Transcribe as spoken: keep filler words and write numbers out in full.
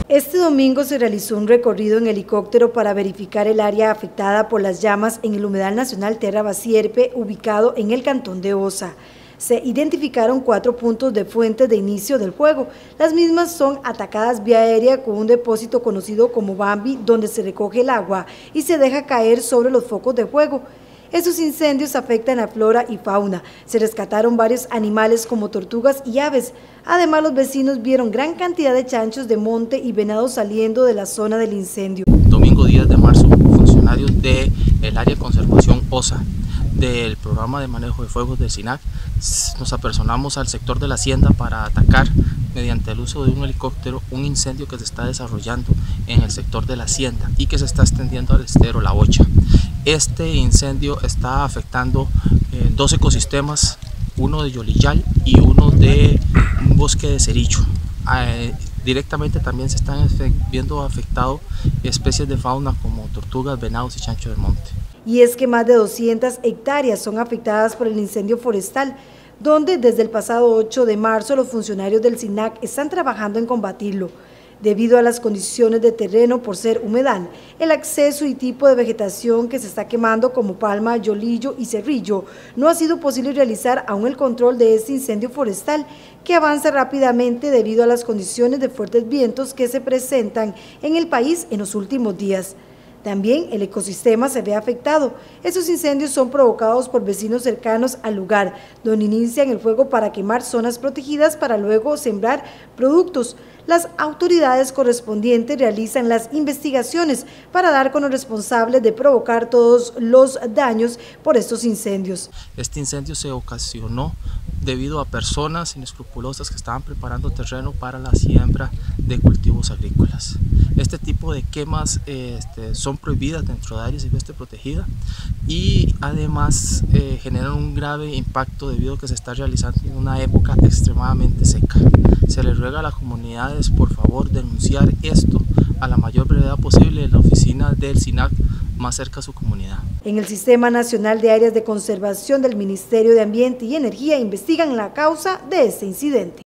Este domingo se realizó un recorrido en helicóptero para verificar el área afectada por las llamas en el Humedal Nacional Terra Basierpe, ubicado en el cantón de Osa. Se identificaron cuatro puntos de fuentes de inicio del fuego. Las mismas son atacadas vía aérea con un depósito conocido como Bambi, donde se recoge el agua y se deja caer sobre los focos de fuego. Estos incendios afectan a flora y fauna. Se rescataron varios animales como tortugas y aves. Además, los vecinos vieron gran cantidad de chanchos de monte y venados saliendo de la zona del incendio. Domingo diez de marzo, funcionarios del área de conservación Osa, del programa de manejo de fuegos del SINAC, nos apersonamos al sector de la hacienda para atacar mediante el uso de un helicóptero un incendio que se está desarrollando en el sector de la hacienda y que se está extendiendo al estero La Bocha. Este incendio está afectando eh, dos ecosistemas, uno de Yolillal y uno de un bosque de cerillo. Eh, directamente también se están viendo afectados especies de fauna como tortugas, venados y chancho de monte. Y es que más de doscientas hectáreas son afectadas por el incendio forestal, donde desde el pasado ocho de marzo los funcionarios del SINAC están trabajando en combatirlo. Debido a las condiciones de terreno por ser humedal, el acceso y tipo de vegetación que se está quemando como palma, yolillo y cerrillo, no ha sido posible realizar aún el control de este incendio forestal que avanza rápidamente debido a las condiciones de fuertes vientos que se presentan en el país en los últimos días. También el ecosistema se ve afectado. Estos incendios son provocados por vecinos cercanos al lugar, donde inician el fuego para quemar zonas protegidas para luego sembrar productos. Las autoridades correspondientes realizan las investigaciones para dar con los responsables de provocar todos los daños por estos incendios. Este incendio se ocasionó debido a personas inescrupulosas que estaban preparando terreno para la siembra de cultivos agrícolas. Este tipo de quemas eh, este, son prohibidas dentro de áreas silvestre protegida y además eh, generan un grave impacto debido a que se está realizando en una época extremadamente seca. Se les ruega a las comunidades por favor denunciar esto a la mayor brevedad posible en la oficina del SINAC más cerca a su comunidad. En el Sistema Nacional de Áreas de Conservación del Ministerio de Ambiente y Energía investigan la causa de este incidente.